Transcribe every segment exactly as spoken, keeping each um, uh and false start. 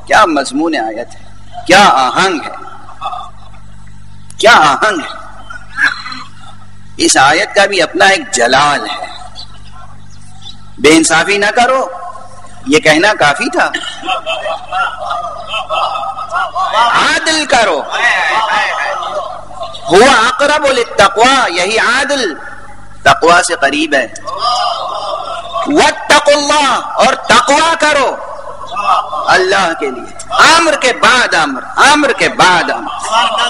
کیا مضمون آیت ہے، کیا آہنگ ہے، کیا آہنگ ہے. اس آیت کا بھی اپنا ایک جلال ہے. بے انصافی نہ کرو یہ کہنا کافی تھا. عادل کرو، ہوا اقرب للتقوی، یہی عادل تقوی سے قریب ہے. واتقوا اللہ، اور تقوی کرو اللہ کے لیے. امر کے بعد امر، امر کے بعد امر.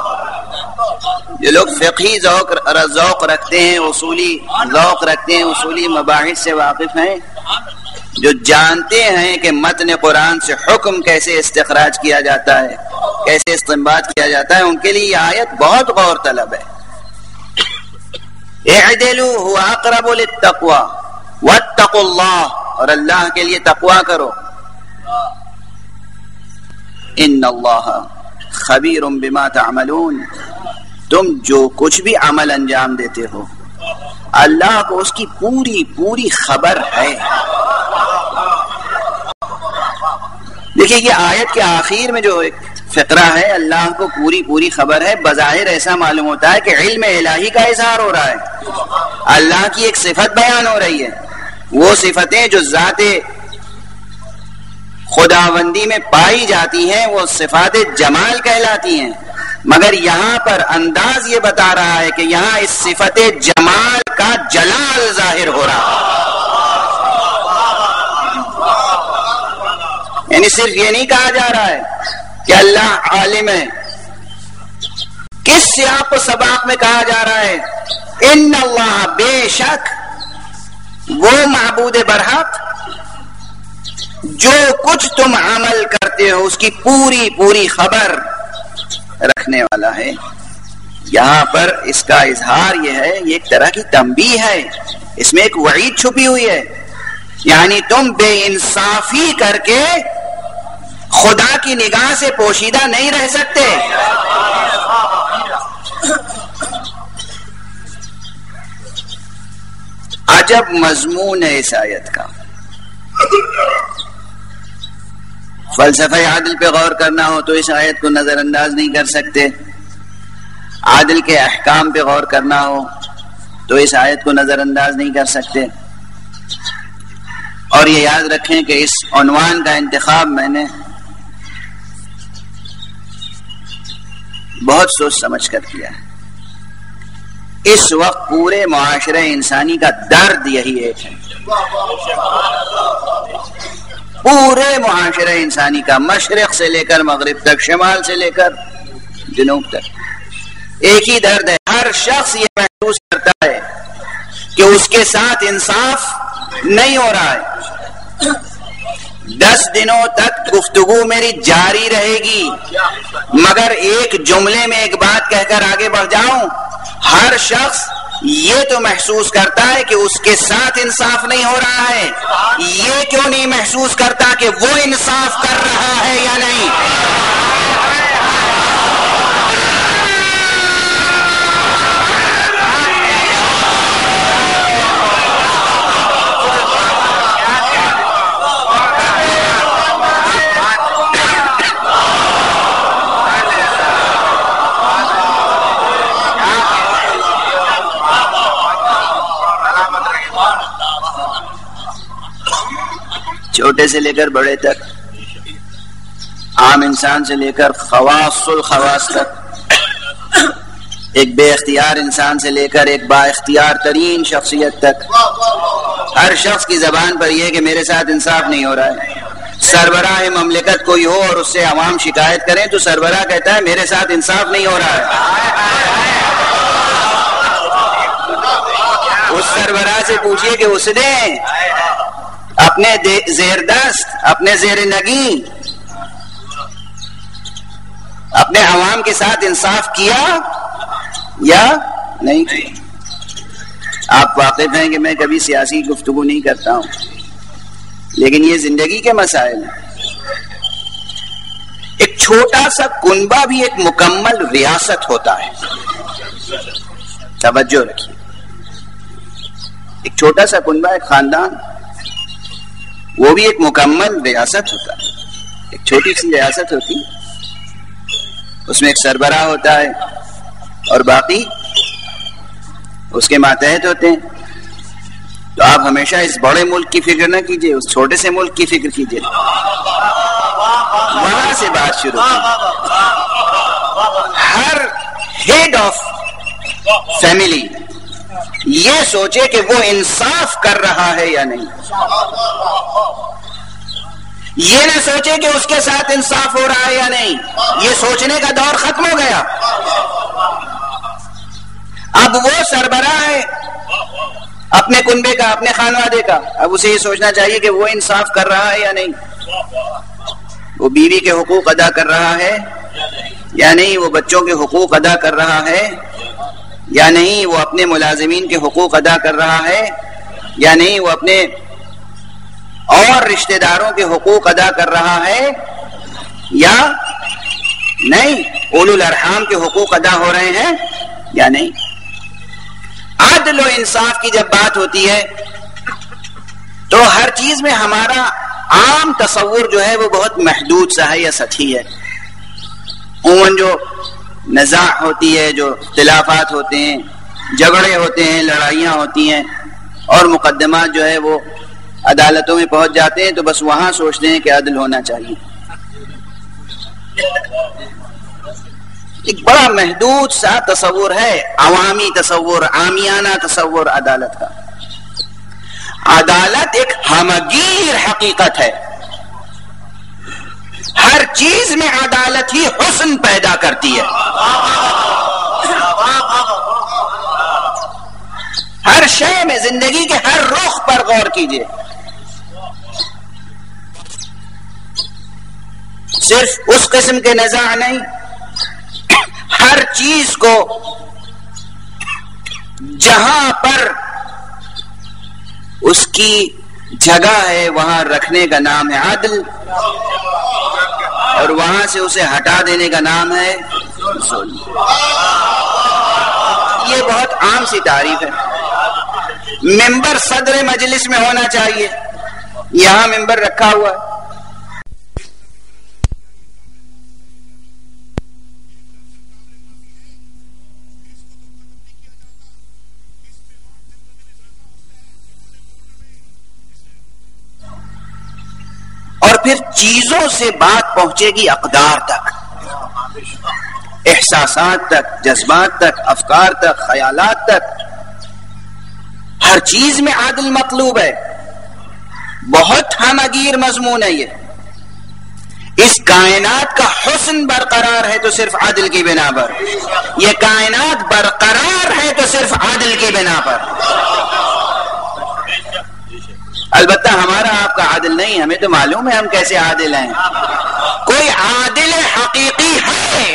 جو لوگ فقہی ذوق ذوق رکھتے ہیں، اصولی ذوق رکھتے ہیں، اصولی مباحث سے واقف ہیں، جو جانتے ہیں کہ متن قرآن سے حکم کیسے استخراج کیا جاتا ہے، کیسے استنباط کیا جاتا ہے، ان کے لیے یہ آیت بہت غور طلب ہے. اعدلوا هو اقرب للتقوی واتقوا اللہ، اور اللہ کے لیے تقوی کرو. ان اللہ خبیر بما تعملون، تم جو کچھ بھی عمل انجام دیتے ہو اللہ کو اس کی پوری پوری خبر ہے. دیکھیے یہ آیت کے آخر میں جو ایک فقرہ ہے، اللہ کو پوری پوری خبر ہے، بظاہر ایسا معلوم ہوتا ہے کہ علم الہی کا اظہار ہو رہا ہے. اللہ کی ایک صفت بیان ہو رہی ہے، وہ صفتیں جو ذات خداوندی میں پائی جاتی ہیں وہ صفات جمال کہلاتی ہیں. مگر یہاں پر انداز یہ بتا رہا ہے کہ یہاں اس صفت جمال کا جلال ظاہر ہو رہا ہے. یعنی صرف یہ نہیں کہا جا رہا ہے کہ اللہ عالم ہے. کس سیاق و سباق میں کہا جا رہا ہے؟ ان اللہ، بے شک وہ معبود برحق جو کچھ تم عمل کرتے ہو اس کی پوری پوری خبر رکھنے والا ہے. یہاں پر اس کا اظہار یہ ہے، یہ ایک طرح کی تنبیہ ہے، اس میں ایک وعید چھپی ہوئی ہے. یعنی تم بے انصافی کر کے خدا کی نگاہ سے پوشیدہ نہیں رہ سکتے. عجب مضمون ہے اس آیت کا. فلسفہ عادل پہ غور کرنا ہو تو اس آیت کو نظر انداز نہیں کر سکتے. عادل کے احکام پہ غور کرنا ہو تو اس آیت کو نظر انداز نہیں کر سکتے. اور یہ یاد رکھیں کہ اس عنوان کا انتخاب میں نے بہت سوچ سمجھ کر کیا ہے. اس وقت پورے معاشرے انسانی کا درد یہی ایک ہے. پورے معاشرے انسانی کا، مشرق سے لے کر مغرب تک، شمال سے لے کر جنوب تک، ایک ہی درد ہے. ہر شخص یہ محسوس کرتا ہے کہ اس کے ساتھ انصاف نہیں ہو رہا ہے. دس دنوں تک گفتگو میری جاری رہے گی، مگر ایک جملے میں ایک بات کہہ کر آگے بڑھ جاؤں. ہر شخص یہ تو محسوس کرتا ہے کہ اس کے ساتھ انصاف نہیں ہو رہا ہے. یہ کیوں نہیں محسوس کرتا کہ وہ انصاف کر رہا ہے یا نہیں؟ چھوٹے سے لے کر بڑے تک، عام انسان سے لے کر خواص الخواص تک، ایک بے اختیار انسان سے لے کر ایک با اختیار ترین شخصیت تک، ہر شخص کی زبان پر یہ کہ میرے ساتھ انصاف نہیں ہو رہا ہے. سربراہ مملکت کوئی ہو اور اس سے عوام شکایت کریں تو سربراہ کہتا ہے میرے ساتھ انصاف نہیں ہو رہا ہے. اس سربراہ سے پوچھئے کہ اس نے اپنے زیر دست، اپنے زیر نگی اپنے عوام کے ساتھ انصاف کیا یا نہیں کیا. آپ واقف ہیں کہ میں کبھی سیاسی گفتگو نہیں کرتا ہوں، لیکن یہ زندگی کے مسائل ہیں. ایک چھوٹا سا کنبہ بھی ایک مکمل ریاست ہوتا ہے. توجہ رکھیے، ایک چھوٹا سا کنبہ، ایک خاندان، وہ بھی ایک مکمل ریاست ہوتا ہے. ایک چھوٹی سی ریاست ہوتی، اس میں ایک سربراہ ہوتا ہے اور باقی اس کے ماتحت ہوتے ہیں. تو آپ ہمیشہ اس بڑے ملک کی فکر نہ کیجئے، اس چھوٹے سے ملک کی فکر کیجئے. وہاں سے بات شروع کی. ہر ہیڈ آف فیملی یہ سوچے کہ وہ انصاف کر رہا ہے یا نہیں. یہ نہ سوچے کہ اس کے ساتھ انصاف ہو رہا ہے یا نہیں. یہ سوچنے کا دور ختم ہو گیا. اب وہ سربراہ ہے اپنے کنبے کا، اپنے خانوادے کا، اب اسے یہ سوچنا چاہیے کہ وہ انصاف کر رہا ہے یا نہیں، وہ بیوی کے حقوق ادا کر رہا ہے یا نہیں، وہ بچوں کے حقوق ادا کر رہا ہے یا نہیں، وہ اپنے ملازمین کے حقوق ادا کر رہا ہے یا نہیں، وہ اپنے اور رشتہ داروں کے حقوق ادا کر رہا ہے یا نہیں، اولو الارحام کے حقوق ادا ہو رہے ہیں یا نہیں. عدل و انصاف کی جب بات ہوتی ہے تو ہر چیز میں ہمارا عام تصور جو ہے وہ بہت محدود سا ہے یا سطحی ہے. عموماً جو نزاع ہوتی ہے، جو اختلافات ہوتے ہیں، جھگڑے ہوتے ہیں، لڑائیاں ہوتی ہیں اور مقدمات جو ہے وہ عدالتوں میں پہنچ جاتے ہیں تو بس وہاں سوچتے ہیں کہ عدل ہونا چاہیے. ایک بڑا محدود سا تصور ہے، عوامی تصور، عامیانہ تصور عدالت کا. عدالت ایک ہمگیر حقیقت ہے. ہر چیز میں عدالت ہی حسن پیدا کرتی ہے. ہر شے میں، زندگی کے ہر رخ پر غور کیجئے. صرف اس قسم کے نزاع نہیں، ہر چیز کو جہاں پر اس کی جگہ ہے وہاں رکھنے کا نام ہے عدل، اور وہاں سے اسے ہٹا دینے کا نام ہے ظلم. یہ بہت عام سی تعریف ہے. ممبر صدر مجلس میں ہونا چاہیے، یہاں ممبر رکھا ہوا ہے. اور پھر چیزوں سے بات پہنچے گی اقدار تک، احساسات تک، جذبات تک، افکار تک، خیالات تک. ہر چیز میں عدل مطلوب ہے. بہت ہمگیر مضمون ہے یہ. اس کائنات کا حسن برقرار ہے تو صرف عدل کی بنا پر. یہ کائنات برقرار ہے تو صرف عدل کی بنا پر. البتہ ہمارا آپ کا عادل نہیں، ہمیں تو معلوم ہے ہم کیسے عادل ہیں. کوئی عادل حقیقی ہے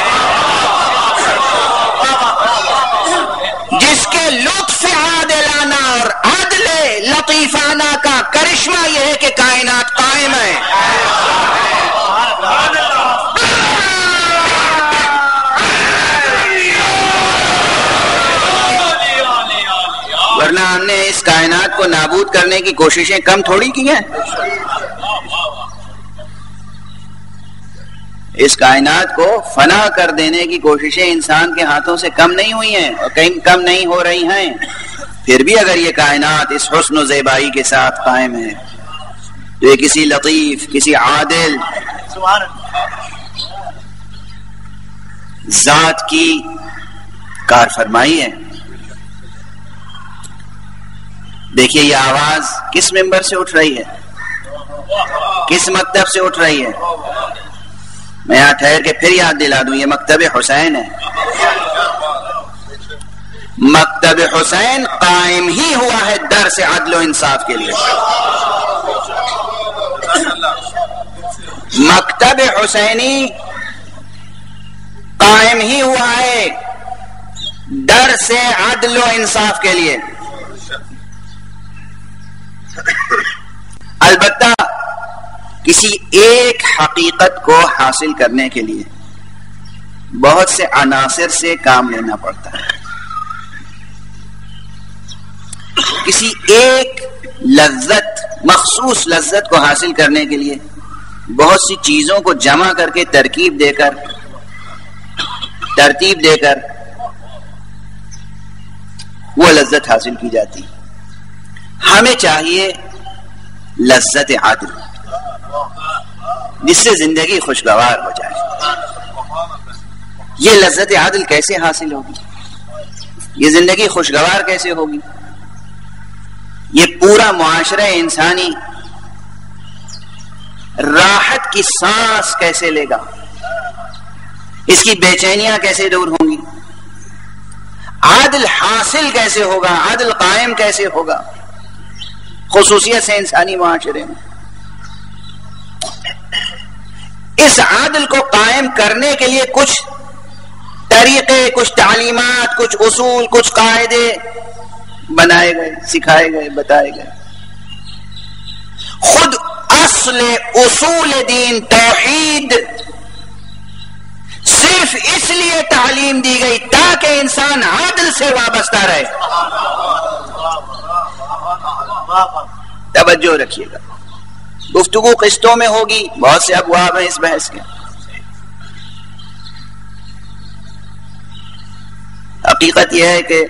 جس کے لطف عادلانہ اور عدل لطیفانہ کا کرشمہ یہ ہے کہ کائنات قائم ہے. ورنہ ہم نے اس کائنات کو نابود کرنے کی کوششیں کم تھوڑی کی ہیں. اس کائنات کو فنا کر دینے کی کوششیں انسان کے ہاتھوں سے کم نہیں ہوئی ہیں اور کہیں کم نہیں ہو رہی ہیں. پھر بھی اگر یہ کائنات اس حسن و زیبائی کے ساتھ قائم ہے تو یہ کسی لطیف، کسی عادل ذات کی کار فرمائی ہے. دیکھیے یہ آواز کس ممبر سے اٹھ رہی ہے، کس مکتب سے اٹھ رہی ہے. میں یہاں ٹھہر کے پھر یاد دلا دوں، یہ مکتب حسین ہے. مکتب حسین قائم ہی ہوا ہے درس عدل و انصاف کے لیے. مکتب حسینی قائم ہی ہوا ہے درس عدل و انصاف کے لیے. البتہ کسی ایک حقیقت کو حاصل کرنے کے لیے بہت سے عناصر سے کام لینا پڑتا ہے. کسی ایک لذت، مخصوص لذت کو حاصل کرنے کے لیے بہت سی چیزوں کو جمع کر کے ترکیب دے کر ترتیب دے کر وہ لذت حاصل کی جاتی. ہمیں چاہیے لذت عادل جس سے زندگی خوشگوار ہو جائے. یہ لذت عادل کیسے حاصل ہوگی؟ یہ زندگی خوشگوار کیسے ہوگی؟ یہ پورا معاشرہ انسانی راحت کی سانس کیسے لے گا؟ اس کی بے چینیاں کیسے دور ہوں گی؟ عادل حاصل کیسے ہوگا؟ عادل قائم کیسے ہوگا خصوصیت سے انسانی معاشرے میں؟ اس عادل کو قائم کرنے کے لیے کچھ طریقے، کچھ تعلیمات، کچھ اصول، کچھ قاعدے بنائے گئے، سکھائے گئے، بتائے گئے. خود اصل اصول دین توحید صرف اس لیے تعلیم دی گئی تاکہ انسان عادل سے وابستہ رہے. توجہ رکھیے گا، گفتگو قسطوں میں ہوگی، بہت سے ابواب ہیں اس بحث کے. حقیقت یہ ہے کہ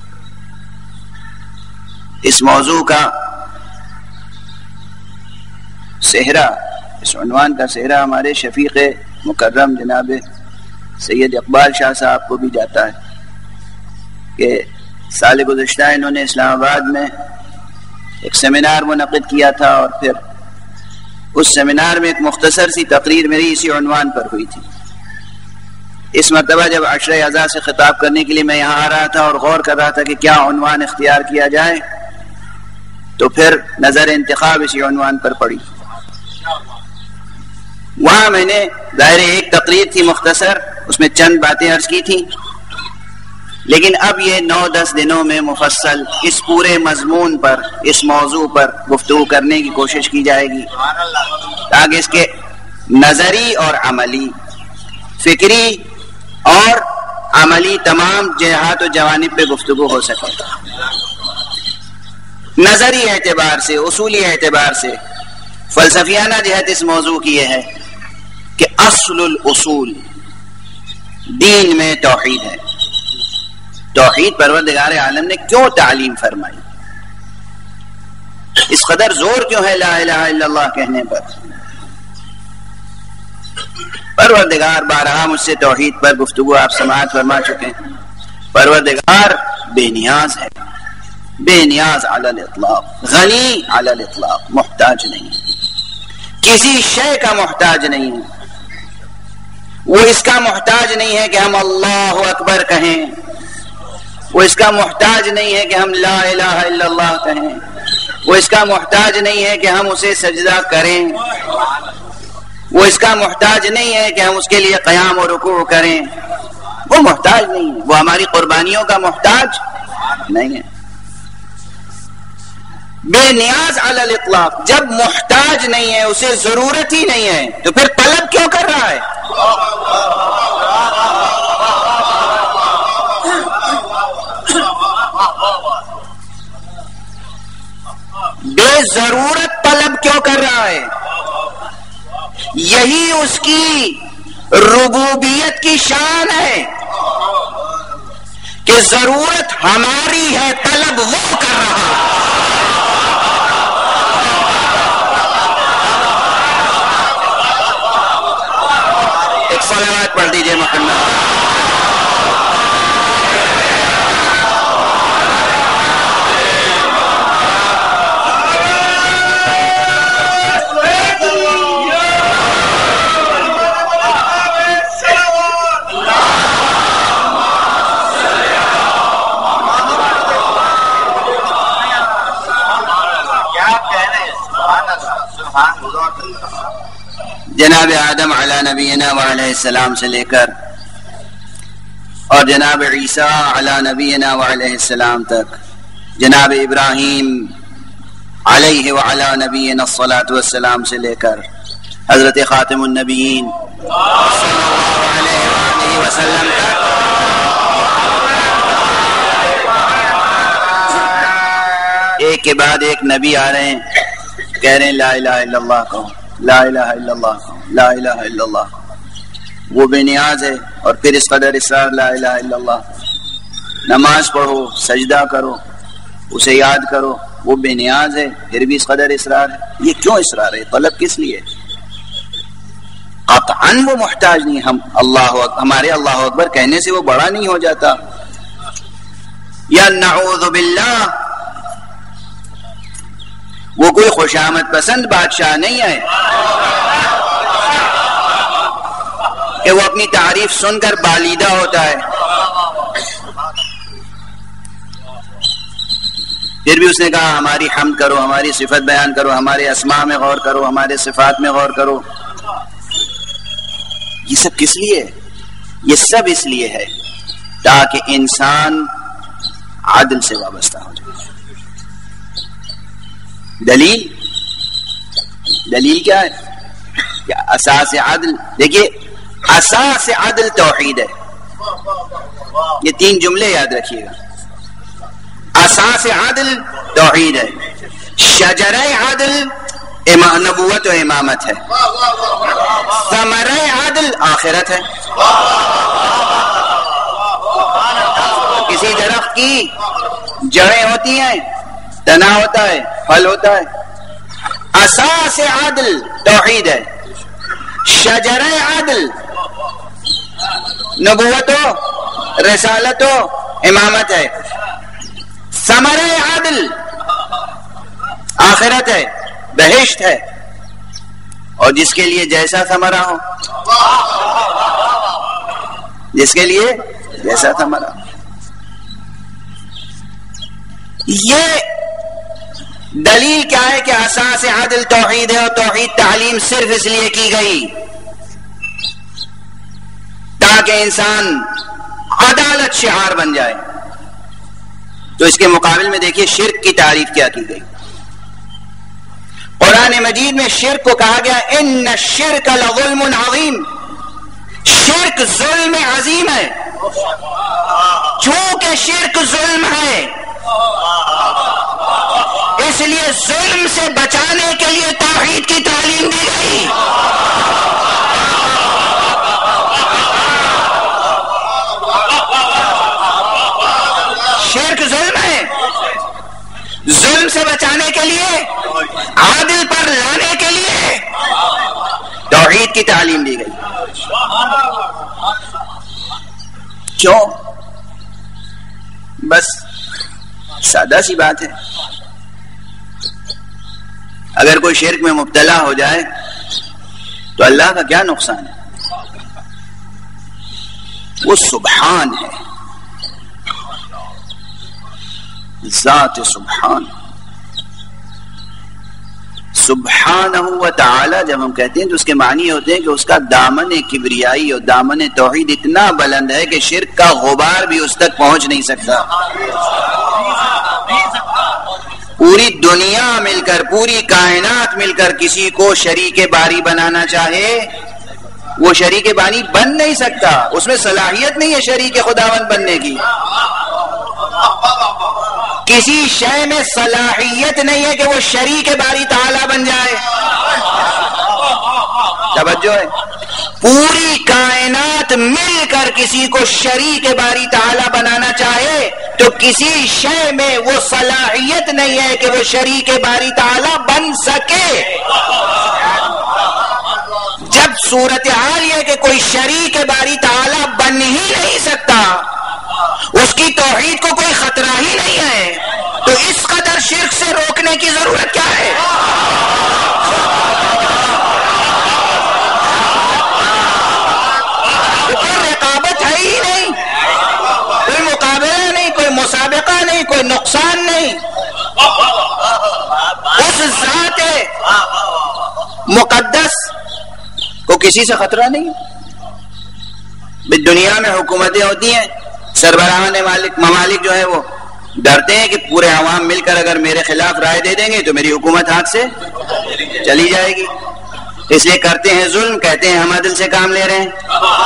اس موضوع کا صحرا، اس عنوان کا صحرا ہمارے شفیق مکرم جناب سید اقبال شاہ صاحب کو بھی جاتا ہے کہ سال گزشتہ انہوں نے اسلام آباد میں ایک سیمینار منعقد کیا تھا، اور پھر اس سیمینار میں ایک مختصر سی تقریر میری اسی عنوان پر ہوئی تھی. اس مرتبہ جب عشرہ اعزاز سے خطاب کرنے کے لیے میں یہاں آ رہا تھا اور غور کر رہا تھا کہ کیا عنوان اختیار کیا جائے، تو پھر نظر انتخاب اسی عنوان پر پڑی. وہاں میں نے ظاہر ایک تقریر تھی مختصر، اس میں چند باتیں عرض کی تھی، لیکن اب یہ نو دس دنوں میں مفصل اس پورے مضمون پر، اس موضوع پر گفتگو کرنے کی کوشش کی جائے گی تاکہ اس کے نظری اور عملی، فکری اور عملی تمام جہات و جوانب پہ گفتگو ہو سکے. نظری اعتبار سے، اصولی اعتبار سے، فلسفیانہ جہت اس موضوع کی یہ ہے کہ اصل الاصول دین میں توحید ہے. توحید پروردگار عالم نے کیوں تعلیم فرمائی؟ اس قدر زور کیوں ہے لا الہ الا اللہ کہنے پر؟ پروردگار بارہا مجھ سے توحید پر گفتگو آپ سماعت فرما چکے ہیں. پروردگار بے نیاز ہے، بے نیاز علی الاطلاق، غنی علی الاطلاق، محتاج نہیں، کسی شے کا محتاج نہیں ہے. وہ اس کا محتاج نہیں ہے کہ ہم اللہ اکبر کہیں، وہ اس کا محتاج نہیں ہے کہ ہم لا الہ الا اللہ کہیں، وہ اس کا محتاج نہیں ہے کہ ہم اسے سجدہ کریں، وہ اس کا محتاج نہیں ہے کہ ہم اس کے لیے قیام و رکوع کریں. وہ محتاج نہیں ہے، وہ ہماری قربانیوں کا محتاج نہیں ہے. بے نیاز علی الاطلاق. جب محتاج نہیں ہے، اسے ضرورت ہی نہیں ہے، تو پھر طلب کیوں کر رہا ہے؟ بے ضرورت طلب کیوں کر رہا ہے؟ یہی اس کی ربوبیت کی شان ہے کہ ضرورت ہماری ہے، طلب وہ کر رہا ہے. ایک صلوات پڑھ دیجئے محمد. جناب آدم علی نبینا وعلیہ السلام سے لے کر اور جناب عیسیٰ علی نبینا وعلیہ السلام تک، جناب ابراہیم علیہ وعلی نبینا الصلاۃ والسلام سے لے کر حضرت خاتم النبیین صلی اللہ علیہ وآلہ وسلم تک، ایک کے بعد ایک نبی آ رہے ہیں، کہہ رہے ہیں لا الہ الا اللہ کہو. لا الہ الا اللہ لا الہ الا اللہ، وہ بے نیاز ہے، اور پھر اس قدر اصرار لا الہ الا اللہ۔ نماز پڑھو، سجدہ کرو، اسے یاد کرو، وہ بے نیاز ہے، پھر بھی اس قدر اصرار ہے۔ یہ کیوں اصرار ہے؟ طلب کس لیے؟ قطعاً وہ محتاج نہیں، ہم اللہ ہمارے اللہ اکبر کہنے سے وہ بڑا نہیں ہو جاتا۔ یا نعوذ باللہ، وہ کوئی خوشامد پسند بادشاہ نہیں ہے کہ وہ اپنی تعریف سن کر بالیدہ ہوتا ہے۔ پھر بھی اس نے کہا ہماری حمد کرو، ہماری صفت بیان کرو، ہمارے اسماء میں غور کرو، ہمارے صفات میں غور کرو۔ یہ سب کس لیے؟ یہ سب اس لیے ہے تاکہ انسان عدل سے وابستہ ہو جائے۔ دلیل دلیل کیا ہے؟ کہ اساس عدل، دیکھیے اساس عدل توحید ہے۔ یہ تین جملے یاد رکھیے گا۔ اساس عدل توحید ہے، شجرہ عدل نبوت و امامت ہے، ثمرہ عدل آخرت ہے۔ کسی درخت کی جڑیں ہوتی ہیں، تنا ہوتا ہے، پھل ہوتا ہے۔ اساس عدل توحید ہے، شجرہ عدل نبوت و رسالت و امامت ہے، ثمرہ عدل آخرت ہے، بہشت ہے، اور جس کے لیے جیسا ثمرہ ہو، جس کے لیے جیسا ثمرہ ہو۔ یہ دلیل کیا ہے کہ اساس عدل توحید ہے، اور توحید تعلیم صرف اس لیے کی گئی تاکہ انسان عدالت شعار بن جائے۔ تو اس کے مقابل میں دیکھیے شرک کی تعریف کیا کی گئی۔ قرآن مجید میں شرک کو کہا گیا ان الشرک لظلم عظیم، شرک ظلم عظیم ہے۔ چونکہ شرک ظلم ہے اس لیے ظلم سے بچانے کے لیے توحید کی تعلیم دی گئی۔ شرک ظلم ہے، ظلم سے بچانے کے لیے، عادل پر لانے کے لیے توحید کی تعلیم دی گئی۔ کیوں؟ بس سادہ سی بات ہے، اگر کوئی شرک میں مبتلا ہو جائے تو اللہ کا کیا نقصان ہے؟ وہ سبحان ہے، ذات سبحان سبحانہ و تعالی جب ہم کہتے ہیں تو اس کے معنی ہوتے ہیں کہ اس کا دامن کبریائی اور دامن توحید اتنا بلند ہے کہ شرک کا غبار بھی اس تک پہنچ نہیں سکتا۔ پوری دنیا مل کر، پوری کائنات مل کر کسی کو شریک باری بنانا چاہے وہ شریک باری بن نہیں سکتا، اس میں صلاحیت نہیں ہے شریک خداوند بننے کی۔ کسی شے میں صلاحیت نہیں ہے کہ وہ شریک باری تعالی بن جائے۔ توجہ ہے، پوری کائنات مل کر کسی کو شریک باری تعالی بنانا چاہے تو کسی شے میں وہ صلاحیت نہیں ہے کہ وہ شریک باری تعالی بن سکے۔ جب صورتحال یہ کہ کوئی شریک باری تعالی بن ہی نہیں سکتا، اس کی توحید کو کوئی خطرہ ہی نہیں ہے، تو اس قدر شرک سے روکنے کی ضرورت کیا ہے؟ کوئی رقابت ہے ہی نہیں، کوئی مقابلہ نہیں، کوئی مسابقہ نہیں، کوئی نقصان نہیں۔ اس ذات مقدس کو کسی سے خطرہ نہیں۔ دنیا میں حکومتیں ہوتی ہیں، سربراہان مالک ممالک جو ہے وہ ڈرتے ہیں کہ پورے عوام مل کر اگر میرے خلاف رائے دے دیں گے تو میری حکومت ہاتھ سے چلی جائے گی، اس لیے کرتے ہیں ظلم، کہتے ہیں ہم عدل سے کام لے رہے ہیں۔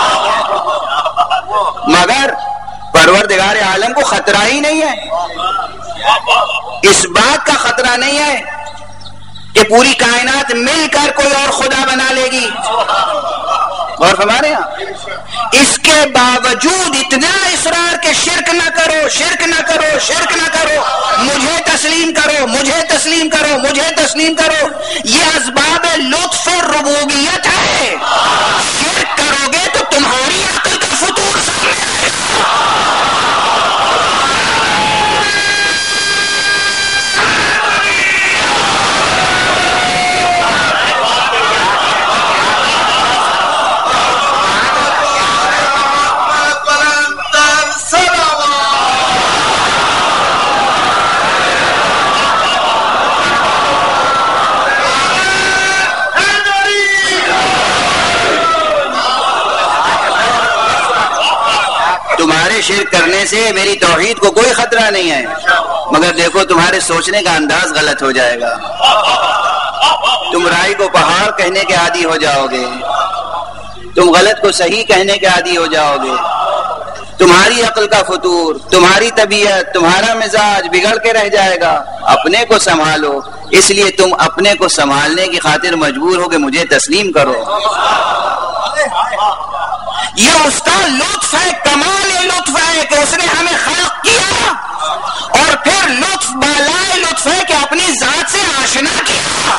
مگر پروردگار عالم کو خطرہ ہی نہیں ہے، اس بات کا خطرہ نہیں ہے کہ پوری کائنات مل کر کوئی اور خدا بنا لے گی؟ اور ہمارے یہاں اس کے باوجود اتنا اصرار کہ شرک نہ کرو، شرک نہ کرو، شرک نہ کرو، مجھے تسلیم کرو، مجھے تسلیم کرو، مجھے تسلیم کرو. یہ اسباب لطف ربوبیت ہے. شرک کرو گے تو تمہاری عقل کا فطور سامنے آئے گا. تمہارے شرک کرنے سے میری توحید کو کوئی خطرہ نہیں ہے، مگر دیکھو تمہارے سوچنے کا انداز غلط ہو جائے گا. تم رائی کو پہاڑ کہنے کے عادی ہو جاؤ گے، تم غلط کو صحیح کہنے کے عادی ہو جاؤ گے. تمہاری عقل کا فطور، تمہاری طبیعت، تمہارا مزاج بگڑ کے رہ جائے گا. اپنے کو سنبھالو. اس لیے تم اپنے کو سنبھالنے کی خاطر مجبور ہو کہ مجھے تسلیم کرو. یہ اس کا لطف ہے، کمال لطف ہے کہ اس نے ہمیں خلق کیا، اور پھر لطف بالائے لطف ہے کہ اپنی ذات سے آشنا کیا.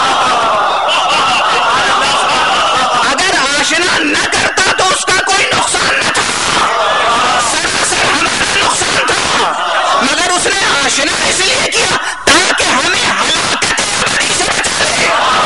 اگر آشنا نہ کرتا تو اس کا کوئی نقصان نہ تھا، سراسر ہمارا نقصان تھا، مگر اس نے آشنا اس لیے کیا تاکہ ہمیں ہلاکت ابدی سے بچا لے.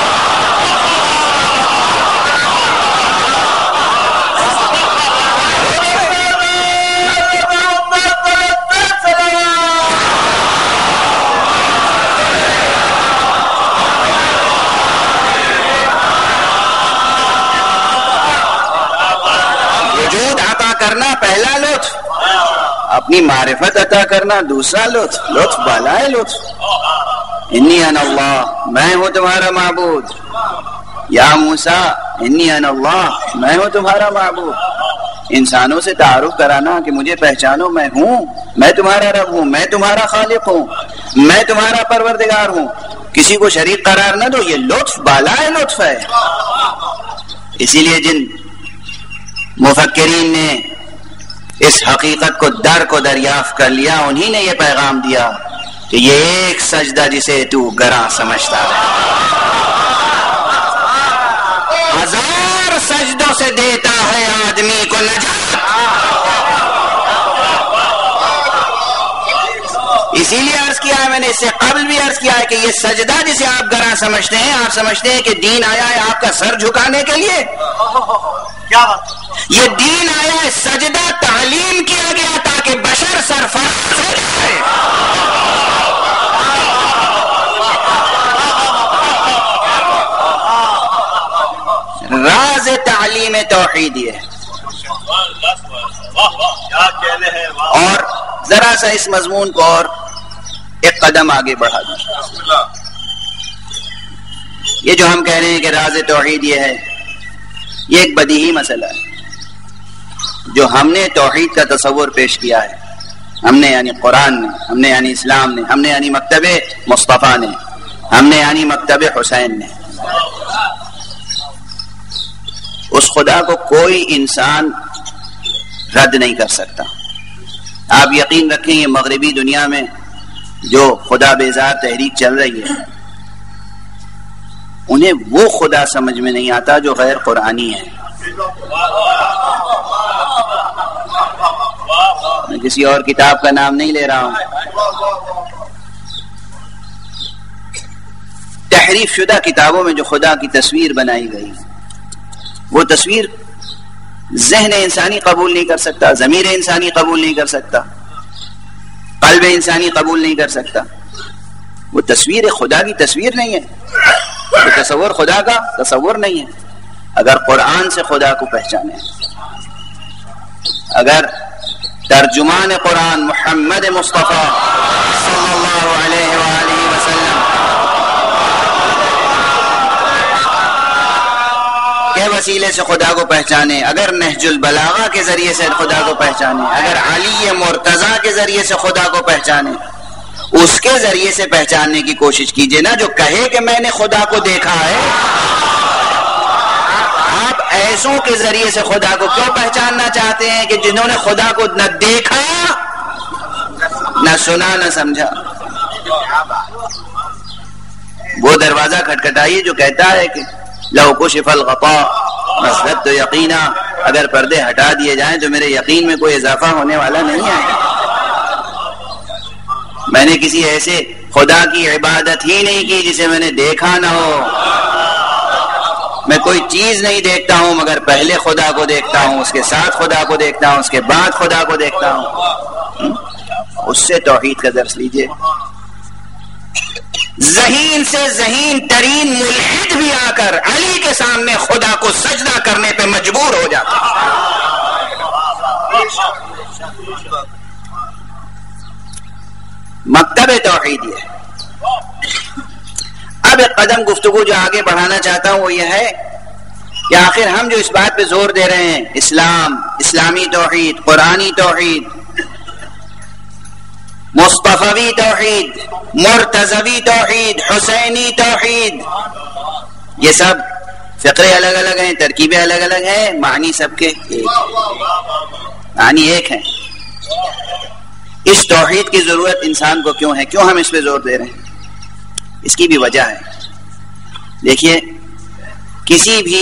کرنا پہلا لطف، اپنی معرفت عطا کرنا دوسرا لطف، لطف بالائے لطف. انی انا اللہ، میں ہوں تمہارا معبود. یا موسیٰ انی انا اللہ، میں ہوں تمہارا معبود. انسانوں سے تعارف کرانا کہ مجھے پہچانو، میں ہوں، میں تمہارا رب ہوں، میں تمہارا خالق ہوں، میں تمہارا پروردگار ہوں. کسی کو شریک قرار نہ دو. یہ لطف بالائے لطف ہے. اسی لیے جن مفکرین نے اس حقیقت کو در کو دریافت کر لیا، انہی نے یہ پیغام دیا کہ یہ ایک سجدہ جسے تو گراں سمجھتا ہے، ہزار سجدوں سے دیتا ہے آدمی کو نجات. اسی لیے عرض کیا ہے میں نے، اس سے قبل بھی عرض کیا ہے کہ یہ سجدہ جسے آپ گراں سمجھتے ہیں، آپ سمجھتے ہیں کہ دین آیا ہے آپ کا سر جھکانے کے لیے. کیا بات؟ یہ دین آیا ہے، سجدہ تعلیم کیا گیا تاکہ بشر سرفراز ہو جائے. راز تعلیم توحید یہ ہے. اور ذرا سا اس مضمون کو اور ایک قدم آگے بڑھا دیں. یہ جو ہم کہہ رہے ہیں کہ راز توحید یہ ہے، یہ ایک بدیہی مسئلہ ہے. جو ہم نے توحید کا تصور پیش کیا ہے، ہم نے یعنی قرآن نے، ہم نے یعنی اسلام نے، ہم نے یعنی مکتب مصطفیٰ نے، ہم نے یعنی مکتب حسین نے، اس خدا کو کوئی انسان رد نہیں کر سکتا. آپ یقین رکھیں یہ مغربی دنیا میں جو خدا بیزار تحریک چل رہی ہے، انہیں وہ خدا سمجھ میں نہیں آتا جو غیر قرآنی ہے. میں کسی اور کتاب کا نام نہیں لے رہا ہوں. تحریف شدہ کتابوں میں جو خدا کی تصویر بنائی گئی، وہ تصویر ذہن انسانی قبول نہیں کر سکتا، ضمیر انسانی قبول نہیں کر سکتا، قلب انسانی قبول نہیں کر سکتا. وہ تصویر خدا کی تصویر نہیں ہے، وہ تصور خدا کا تصور نہیں ہے. اگر قرآن سے خدا کو پہچانے، اگر ترجمان قرآن محمد مصطفیٰ صلی اللہ علیہ وآلہ وسلم کے وسیلے سے خدا کو پہچانے، اگر نہج البلاغہ کے ذریعے سے خدا کو پہچانے، اگر علی مرتضیٰ کے ذریعے سے خدا کو پہچانے، اس کے ذریعے سے پہچاننے کی کوشش کیجئے نا. جو کہے کہ میں نے خدا کو دیکھا ہے، آپ ایسوں کے ذریعے سے خدا کو کیوں پہچاننا چاہتے ہیں کہ جنہوں نے خدا کو نہ دیکھا، نہ سنا، نہ سمجھا. وہ دروازہ کھٹکھٹائیے جو کہتا ہے کہ لو کشف الغطاء مسدت یقینا، اگر پردے ہٹا دیے جائیں تو میرے یقین میں کوئی اضافہ ہونے والا نہیں ہے. میں نے کسی ایسے خدا کی عبادت ہی نہیں کی جسے میں نے دیکھا نہ ہو. میں کوئی چیز نہیں دیکھتا ہوں مگر پہلے خدا کو دیکھتا ہوں، اس کے ساتھ خدا کو دیکھتا ہوں، اس کے بعد خدا کو دیکھتا ہوں. اس سے توحید کا درس لیجئے. ذہین سے ذہین ترین ملحد بھی آ کر علی کے سامنے خدا کو سجدہ کرنے پہ مجبور ہو جاتا ہے. مکتب توحید یہ ہے. اب ایک قدم گفتگو جو آگے بڑھانا چاہتا ہوں وہ یہ ہے کہ آخر ہم جو اس بات پہ زور دے رہے ہیں، اسلام، اسلامی توحید، قرآنی توحید، مصطفی توحید، مرتضوی توحید، حسینی توحید، یہ سب فقرے الگ الگ ہیں، ترکیبیں الگ الگ ہیں، معنی سب کے ایک، معنی ایک ہیں. اس توحید کی ضرورت انسان کو کیوں ہے؟ کیوں ہم اس پہ زور دے رہے ہیں؟ اس کی بھی وجہ ہے. دیکھیے، کسی بھی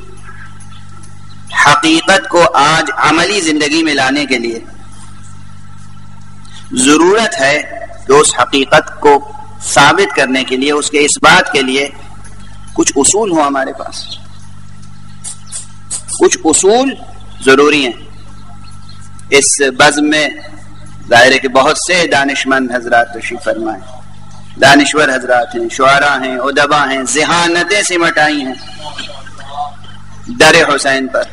حقیقت کو آج عملی زندگی میں لانے کے لیے ضرورت ہے کہ اس حقیقت کو ثابت کرنے کے لیے، اس کے اس بات کے لیے کچھ اصول ہوں ہمارے پاس. کچھ اصول ضروری ہیں. اس بزم میں ظاہر ہے کہ بہت سے دانشمند حضرات تشریف فرمائے، دانشور حضرات ہیں، شعراء ہیں، ادبا ہیں، ذہانتیں سمٹائی ہیں در حسین پر.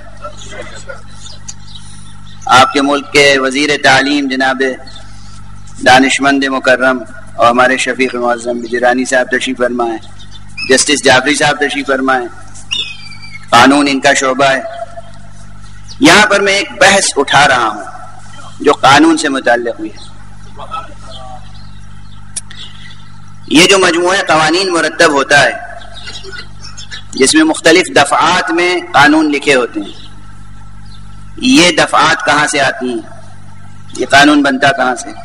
آپ کے ملک کے وزیر تعلیم جناب دانشمند مکرم اور ہمارے شفیق معظم بجرانی صاحب تشریف فرمائے، جسٹس جعفری صاحب تشریف فرمائے، قانون ان کا شعبہ ہے. یہاں پر میں ایک بحث اٹھا رہا ہوں جو قانون سے متعلق ہوئی ہے. یہ جو مجموعہ قوانین مرتب ہوتا ہے جس میں مختلف دفعات میں قانون لکھے ہوتے ہیں، یہ دفعات کہاں سے آتی ہیں؟ یہ قانون بنتا کہاں سے؟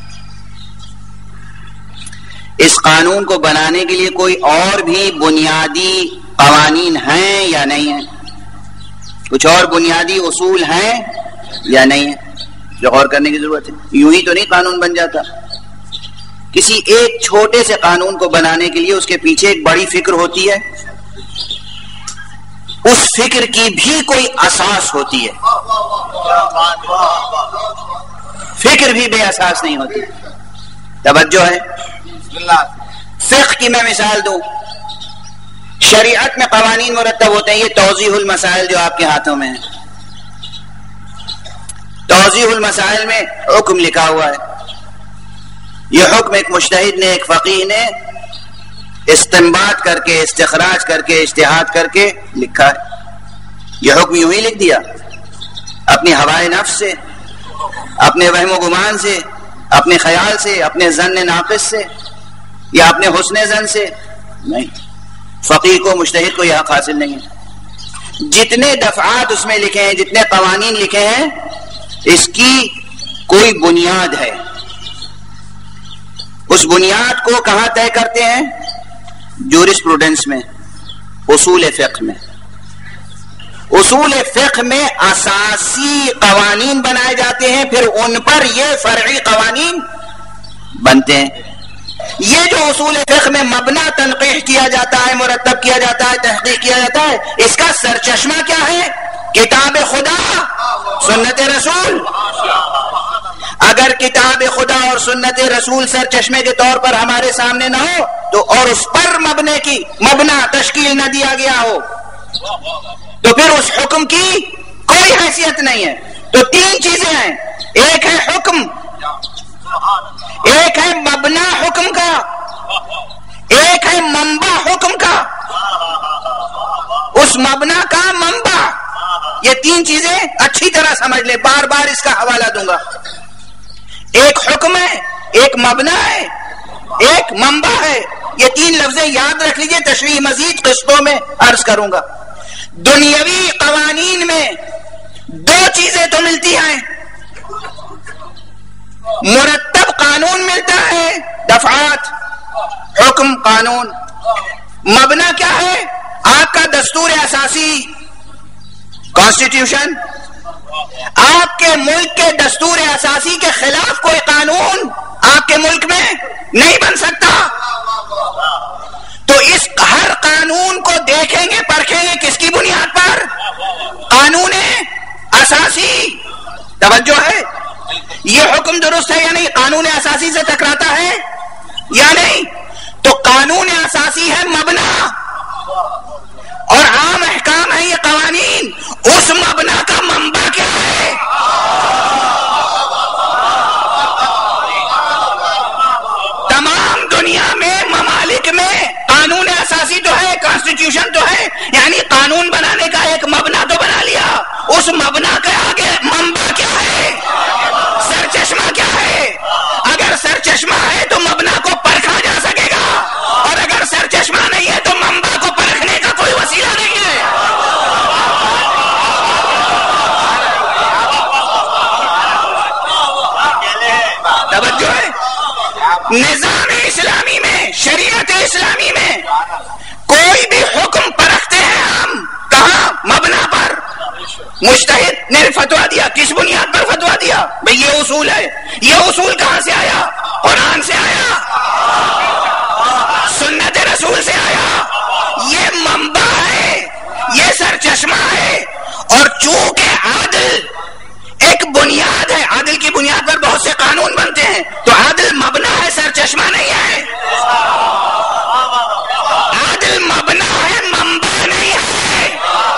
اس قانون کو بنانے کے لیے کوئی اور بھی بنیادی قوانین ہیں یا نہیں ہیں؟ کچھ اور بنیادی اصول ہیں یا نہیں ہیں جو غور کرنے کی ضرورت ہے؟ یوں ہی تو نہیں قانون بن جاتا. کسی ایک چھوٹے سے قانون کو بنانے کے لیے اس کے پیچھے ایک بڑی فکر ہوتی ہے، اس فکر کی بھی کوئی اساس ہوتی ہے. فکر بھی بے اساس نہیں ہوتی. توجہ ہے. فقہ کی میں مثال دوں. شریعت میں قوانین مرتب ہوتے ہیں. یہ توضیح المسائل جو آپ کے ہاتھوں میں ہے، توضیح المسائل میں حکم لکھا ہوا ہے. یہ حکم ایک مجتہد نے، ایک فقیہ نے استنباط کر کے، استخراج کر کے، اجتہاد کر کے لکھا ہے. یہ حکم یوں ہی لکھ دیا اپنی ہوائے نفس سے، اپنے وہم و گمان سے، اپنے خیال سے، اپنے ظن ناقص سے یا اپنے حسن ظن سے نہیں. فقیہ کو، مجتہد کو یہ حق حاصل نہیں ہے. جتنے دفعات اس میں لکھے ہیں، جتنے قوانین لکھے ہیں، اس کی کوئی بنیاد ہے. اس بنیاد کو کہاں طے کرتے ہیں؟ جورسپروڈنس میں، اصول فقہ میں. اصول فقہ میں اساسی قوانین بنائے جاتے ہیں، پھر ان پر یہ فرعی قوانین بنتے ہیں. یہ جو اصول فقہ میں مبنا تنقیح کیا جاتا ہے، مرتب کیا جاتا ہے، تحقیق کیا جاتا ہے، اس کا سرچشمہ کیا ہے؟ کتاب خدا، سنت رسول. اگر کتاب خدا اور سنت رسول سر چشمے کے طور پر ہمارے سامنے نہ ہو تو، اور اس پر مبنے کی مبنا تشکیل نہ دیا گیا ہو، تو پھر اس حکم کی کوئی حیثیت نہیں ہے. تو تین چیزیں ہیں. ایک ہے حکم، ایک ہے مبنا حکم کا، ایک ہے منبع حکم کا. اس مبنا کا منبع، یہ تین چیزیں اچھی طرح سمجھ لیں. بار بار اس کا حوالہ دوں گا. ایک حکم ہے، ایک مبنا ہے، ایک منبع ہے. یہ تین لفظیں یاد رکھ لیجئے، تشریح مزید قسطوں میں عرض کروں گا. دنیاوی قوانین میں دو چیزیں تو ملتی ہیں، مرتب قانون ملتا ہے، دفعات، حکم، قانون. مبنا کیا ہے؟ آپ کا دستور اساسی، کانسٹیٹیوشن. آپ کے ملک کے دستور اساسی کے خلاف کوئی قانون آپ کے ملک میں نہیں بن سکتا. تو اس ہر قانون کو دیکھیں گے، پرکھیں گے کس کی بنیاد پر؟ قانون اساسی. توجہ ہے؟ یہ حکم درست ہے یا نہیں؟ قانون اساسی سے ٹکراتا ہے یا نہیں؟ تو قانون اساسی ہے مبنا، اور عام احکام ہے یہ قوانین. اس مبنا کا منبع کیا ہے؟ تمام دنیا میں ممالک میں قانون اساسی تو ہے، کانسٹیٹیوشن تو ہے، یعنی قانون بنانے کا ایک مبنا تو بنا لیا. اس مبنا کے آگے منبع کیا ہے؟ سر چشمہ کیا ہے؟ اگر سر چشمہ ہے تو مبنا کو پرکھا جا سکے گا، اور اگر سر چشمہ نہیں ہے تو منبع کو پرکھنے کا کوئی وسیلہ نہیں ہے. توجہ ہے؟ نظام اسلامی میں، شریعت اسلامی میں کوئی بھی حکم پرکھتے ہیں ہم، کہاں؟ مبنا پر. مجتہد نے فتویٰ دیا، کس بنیاد پر فتویٰ دیا؟ بھئی یہ اصول ہے. یہ اصول کہاں سے آیا؟ قرآن سے آیا، سنت رسول سے آیا. یہ منبع ہے، یہ سر چشمہ ہے. اور چونکہ عادل ایک بنیاد ہے، عادل کی بنیاد پر بہت سے قانون بنتے ہیں، تو عادل مبنا ہے، سر چشمہ نہیں ہے. عادل مبنا ہے، منبع نہیں ہے.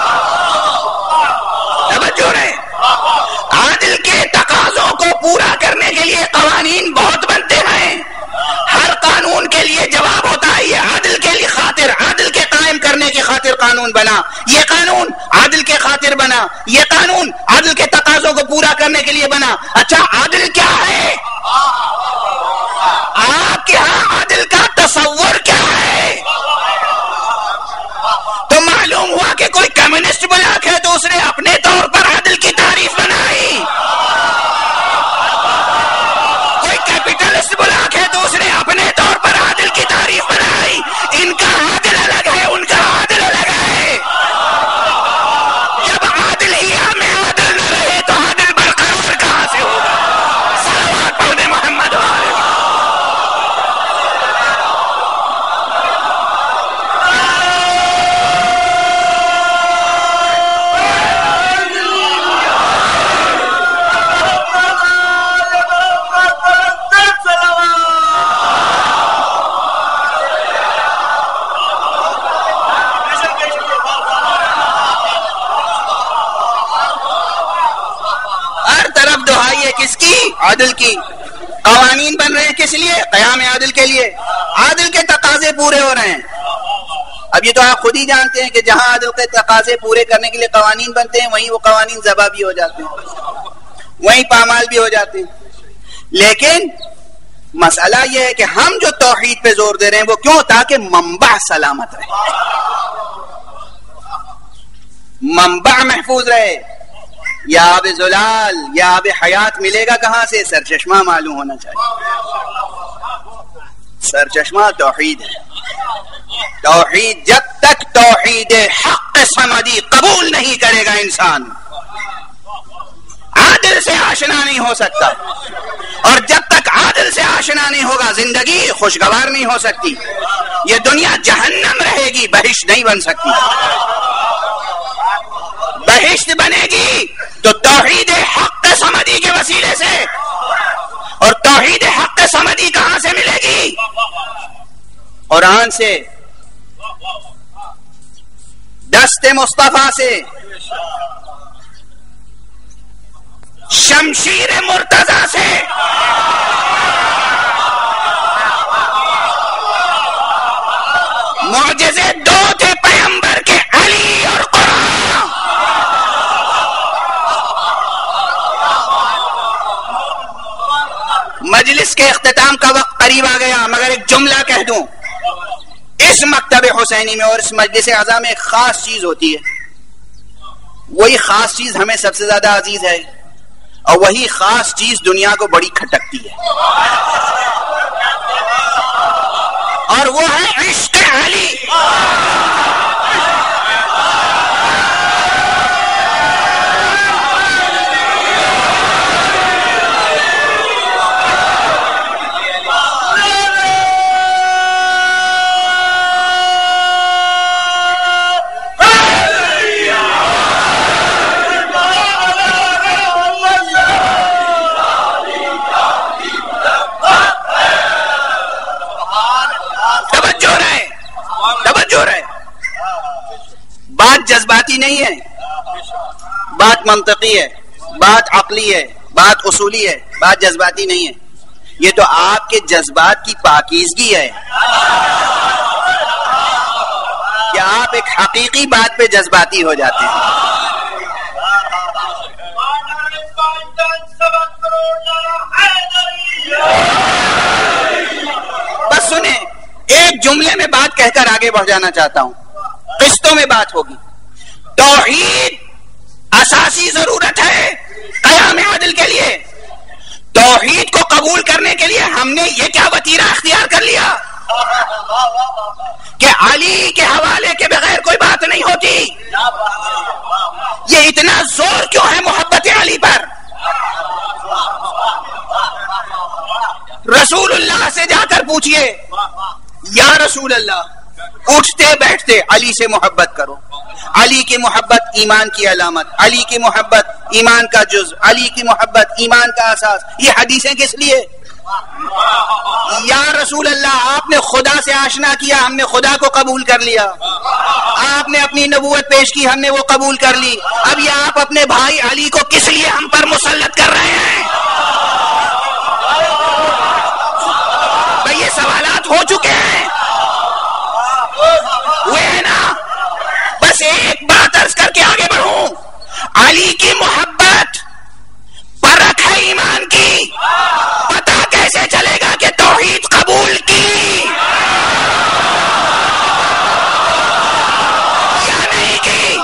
توجہ ہے؟ عادل کے تقاضوں کو پورا کرنے کے لیے قوانین بہت بنتے ہیں. ہر قانون کے لیے جواب ہوتا ہے، یہ عادل کے لیے خاطر، عادل کے قائم کرنے کی خاطر قانون بنا، یہ قانون عادل کے خاطر بنا، یہ قانون عادل کے تقاضوں کو پورا کرنے کے لیے بنا. اچھا عادل کیا ہے؟ آپ کے ہاں عادل کا تصور کیا ہے؟ تو معلوم ہوا کہ کوئی کمیونسٹ بلاک ہے تو اس نے اپنے طور پر عادل کی تعریف بنائی. کوئی کیپٹلسٹ بلاک ہے تو اس نے اپنے طور پر عادل کی تعریف بنائی. ان کا عادل الگ ہے، ان کا عادل الگ ہے. جب عادل ہی ہمیں عادل نہ رہے تو عادل برقرار کہاں سے ہوگا؟ صلوات پڑھ دیں محمد والے. کس کی؟ عادل کی. قوانین بن رہے ہیں کس لیے؟ قیام عادل کے لیے. عادل کے تقاضے پورے ہو رہے ہیں. اب یہ تو آپ خود ہی جانتے ہیں کہ جہاں عادل کے تقاضے پورے کرنے کے لیے قوانین بنتے ہیں وہیں وہ قوانین ذبح بھی ہو جاتے ہیں، وہیں پامال بھی ہو جاتے ہیں. لیکن مسئلہ یہ ہے کہ ہم جو توحید پہ زور دے رہے ہیں وہ کیوں؟ تاکہ منبع سلامت رہے، منبع محفوظ رہے. یا آب زلال یا آب حیات ملے گا کہاں سے؟ سر چشمہ معلوم ہونا چاہیے. سر چشمہ توحید ہے. توحید جب تک توحید حق سمدی قبول نہیں کرے گا انسان، عادل سے آشنا نہیں ہو سکتا. اور جب تک عادل سے آشنا نہیں ہوگا زندگی خوشگوار نہیں ہو سکتی. یہ دنیا جہنم رہے گی، بہشت نہیں بن سکتی. بہشت بنے گی تو توحید حق سمدی کے وسیلے سے. اور توحید حق سمدی کہاں سے ملے گی؟ قرآن سے، دست مصطفیٰ سے، شمشیر مرتضی سے. معجزے دو تھے پیغمبر کے، علی اور قرآن. مجلس کے اختتام کا وقت قریب آ گیا، مگر ایک جملہ کہہ دوں، اس مکتب حسینی میں اور اس مجلس اعظم میں ایک خاص چیز ہوتی ہے، وہی خاص چیز ہمیں سب سے زیادہ عزیز ہے، اور وہی خاص چیز دنیا کو بڑی کھٹکتی ہے، اور وہ ہے عشق علی۔ بات جذباتی نہیں ہے، بات منطقی ہے، بات عقلی ہے، بات اصولی ہے، بات جذباتی نہیں ہے۔ یہ تو آپ کے جذبات کی پاکیزگی ہے کہ آپ ایک حقیقی بات پہ جذباتی ہو جاتے ہیں۔ بس سنیں، ایک جملے میں بات کہہ کر آگے بڑھ جانا چاہتا ہوں، قسطوں میں بات ہوگی۔ توحید اساسی ضرورت ہے قیام عدل کے لیے۔ توحید کو قبول کرنے کے لیے ہم نے یہ کیا وتیرہ اختیار کر لیا کہ علی کے حوالے کے بغیر کوئی بات نہیں ہوتی۔ یہ اتنا زور کیوں ہے محبت علی پر؟ رسول اللہ سے جا کر پوچھئے، یا رسول اللہ، اٹھتے بیٹھتے علی سے محبت کرو، علی کی محبت ایمان کی علامت، علی کی محبت ایمان کا جز، علی کی محبت ایمان کا اساس۔ یہ حدیثیں کس لیے؟ یا رسول اللہ، آپ نے خدا سے آشنا کیا، ہم نے خدا کو قبول کر لیا، آپ نے اپنی نبوت پیش کی، ہم نے وہ قبول کر لی، اب یہ آپ اپنے بھائی علی کو کس لیے ہم پر مسلط کر رہے ہیں؟ بھئی یہ سوالات ہو چکے ہیں، ہوئے ہیں نا؟ بس ایک بات عرض کر کے آگے بڑھوں، علی کی محبت پرکھ ہے ایمان کی، پتہ کیسے چلے گا کہ توحید قبول کی یا نہیں کی؟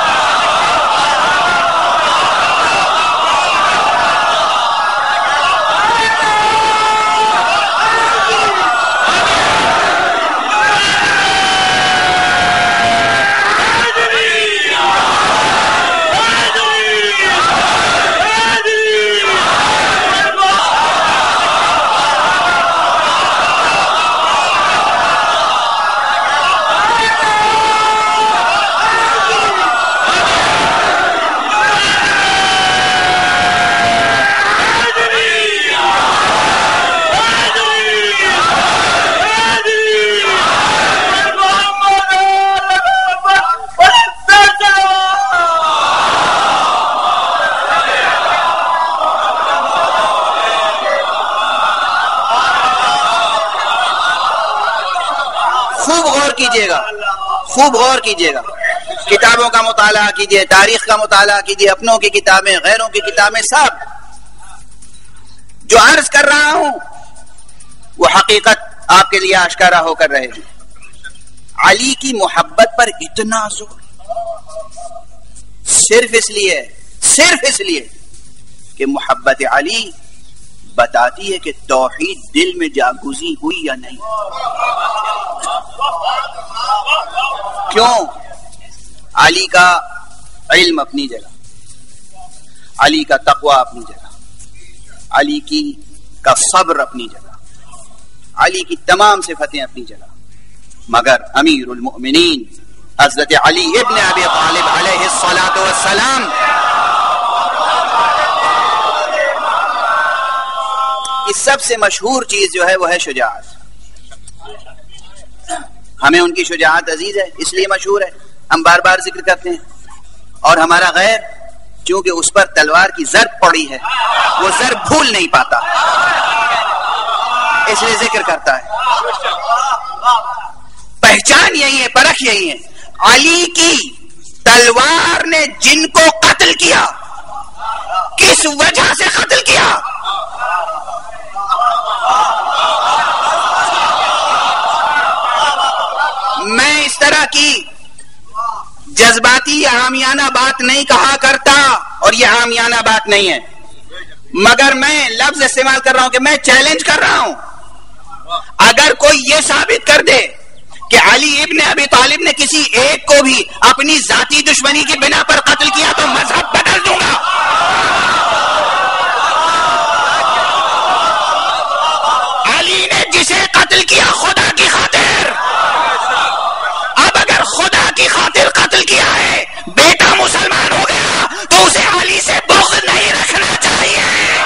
کیجئے گا، خوب غور کیجئے گا، کتابوں کا مطالعہ کیجئے، تاریخ کا مطالعہ کیجئے، اپنوں کی کتابیں، غیروں کی کتابیں، سب جو عرض کر رہا ہوں وہ حقیقت آپ کے لیے آشکارا ہو کر رہے گی۔ علی کی محبت پر اتنا زور صرف اس لیے صرف اس لیے کہ محبت علی بتاتی ہے کہ توحید دل میں جاگزی ہوئی یا نہیں۔ کیوں؟ علی کا علم اپنی جگہ، علی کا تقوی اپنی جگہ، علی کی کا صبر اپنی جگہ، علی کی تمام صفتیں اپنی جگہ، مگر امیر المؤمنین حضرت علی ابن ابی طالب علیہ الصلاۃ والسلام کی سب سے مشہور چیز جو ہے وہ ہے شجاعت۔ ہمیں ان کی شجاعت عزیز ہے، اس لیے مشہور ہے، ہم بار بار ذکر کرتے ہیں، اور ہمارا غیر چونکہ اس پر تلوار کی ضرب پڑی ہے وہ ضرب بھول نہیں پاتا، اس لیے ذکر کرتا ہے۔ پہچان یہی ہے، پرکھ یہی ہے، علی کی تلوار نے جن کو قتل کیا کس وجہ سے قتل کیا؟ کی جذباتی یا عامیانہ بات نہیں کہا کرتا، اور یہ عامیانہ بات نہیں ہے، مگر میں لفظ استعمال کر رہا ہوں کہ میں چیلنج کر رہا ہوں، اگر کوئی یہ ثابت کر دے کہ علی ابن ابی طالب نے کسی ایک کو بھی اپنی ذاتی دشمنی کی بنا پر قتل کیا تو مذہب بدل دوں گا۔ علی نے جسے قتل کیا خدا کی خاطر، اب اگر خدا کی خاطر قتل کیا ہے، بیٹا مسلمان ہو گیا تو اسے علی سے بغض نہیں رکھنا چاہیے۔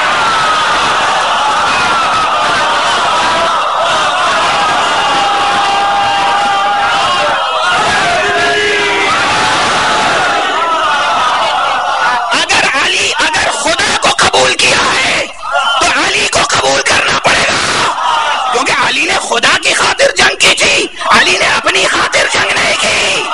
اگر علی اگر خدا کو قبول کیا ہے تو علی کو قبول کرنا پڑے گا، کیونکہ علی نے خدا کی خاطر جنگ کی تھی، علی نے اپنی خاطر جنگ نہیں کی۔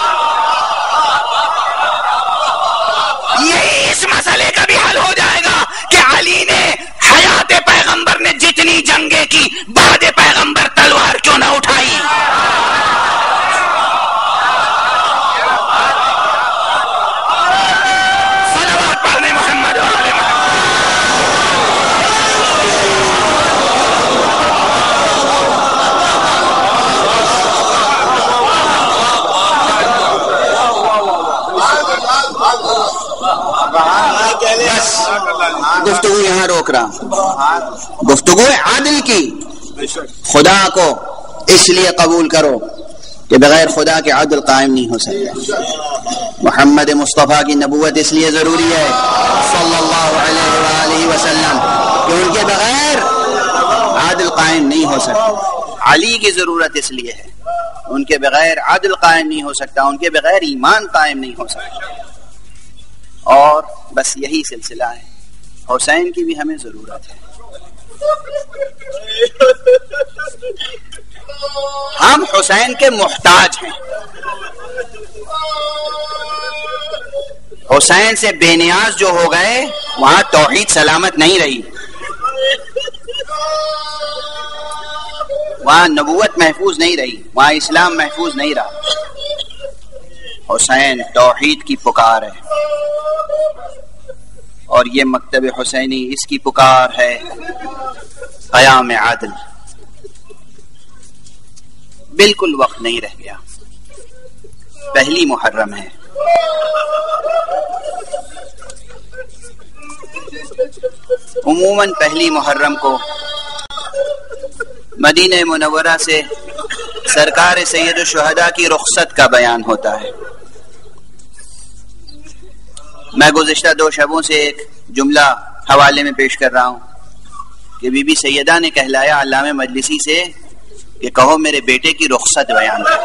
یہی اس مسئلے کا بھی حل ہو جائے گا کہ علی نے حیات پیغمبر نے جتنی جنگیں کی، بعد پیغمبر تلوار کیوں نہ اٹھائی۔ صلوات پڑھنے محمد و آل محمد۔ گفتگو یہاں روک رہا ہوں، گفتگو عادل کی۔ خدا کو اس لیے قبول کرو کہ بغیر خدا کے عدل قائم نہیں ہو سکتا۔ محمد مصطفیٰ کی نبوت اس لیے ضروری ہے صلی اللہ علیہ وآلہ وسلم کہ ان کے بغیر عدل قائم نہیں ہو سکتا۔ علی کی ضرورت اس لیے ہے، ان کے بغیر عدل قائم نہیں ہو سکتا، ان کے بغیر ایمان قائم نہیں ہو سکتا۔ اور بس یہی سلسلہ ہے، حسین کی بھی ہمیں ضرورت ہے۔ ہم حسین کے محتاج ہیں، حسین سے بے نیاز جو ہو گئے وہاں توحید سلامت نہیں رہی، وہاں نبوت محفوظ نہیں رہی، وہاں اسلام محفوظ نہیں رہا۔ حسین توحید کی پکار ہے، اور یہ مکتب حسینی اس کی پکار ہے قیام عادل۔ بالکل وقت نہیں رہ گیا، پہلی محرم ہے، عموماً پہلی محرم کو مدینہ منورہ سے سرکار سید الشہداء کی رخصت کا بیان ہوتا ہے۔ میں گزشتہ دو شبوں سے ایک جملہ حوالے میں پیش کر رہا ہوں کہ بی بی سیدہ نے کہلایا علامہ مجلسی سے کہ کہو میرے بیٹے کی رخصت بیان کرو۔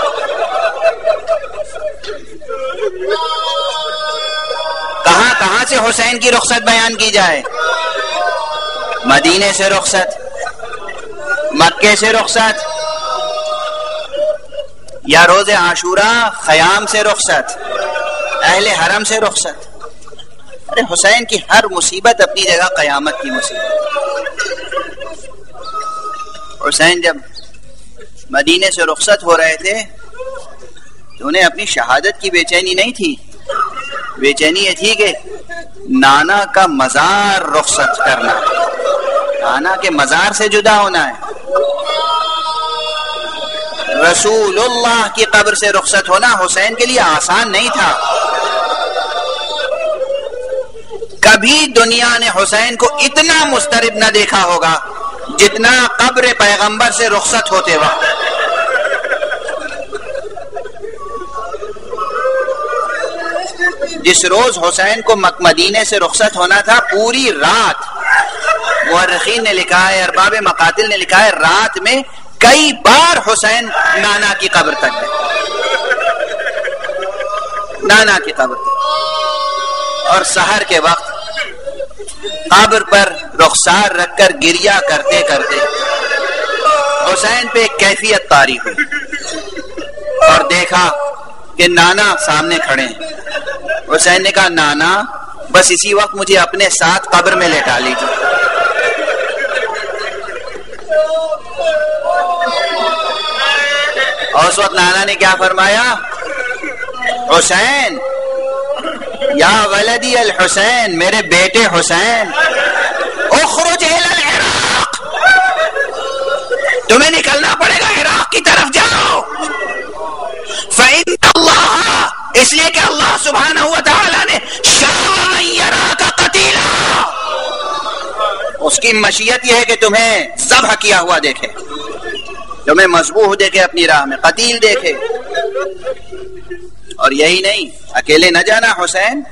کہاں کہاں سے حسین کی رخصت بیان کی جائے؟ مدینے سے رخصت، مکے سے رخصت، یا روز عاشوراء خیام سے رخصت، اہل حرم سے رخصت۔ ارے حسین کی ہر مصیبت اپنی جگہ قیامت کی مصیبت۔ حسین جب مدینے سے رخصت ہو رہے تھے تو انہیں اپنی شہادت کی بے چینی نہیں تھی، بے چینی یہ تھی کہ نانا کا مزار رخصت کرنا، نانا کے مزار سے جدا ہونا ہے۔ رسول اللہ کی قبر سے رخصت ہونا حسین کے لیے آسان نہیں تھا۔ کبھی دنیا نے حسین کو اتنا مضطرب نہ دیکھا ہوگا جتنا قبر پیغمبر سے رخصت ہوتے وقت۔ جس روز حسین کو مدینے سے رخصت ہونا تھا، پوری رات مورخین نے لکھا ہے، ارباب مقاتل نے لکھا ہے، رات میں کئی بار حسین نانا کی قبر تک گئے، نانا کی قبر تک، اور سحر کے وقت قبر پر رخسار رکھ کر گریا کرتے کرتے حسین پہ ایک کیفیت طاری ہوئی، اور دیکھا کہ نانا سامنے کھڑے ہیں۔ حسین نے کہا نانا بس اسی وقت مجھے اپنے ساتھ قبر میں لٹا لیجیے۔ اور اس وقت نانا نے کیا فرمایا؟ حسین، یا ولدی الحسین، میرے بیٹے حسین، اخرج الی العراق، تمہیں نکلنا پڑے گا عراق کی طرف، جاؤ۔ فإن اللہ، اس لیے کہ اللہ سبحانہ و تعالی نے شاء ان یراک قتیلا، اس کی مشیت یہ ہے کہ تمہیں ذبح کیا ہوا دیکھے، تمہیں مذبوح دیکھے، اپنی راہ میں قتیل دیکھے۔ اور یہی نہیں، اکیلے نہ جانا حسین،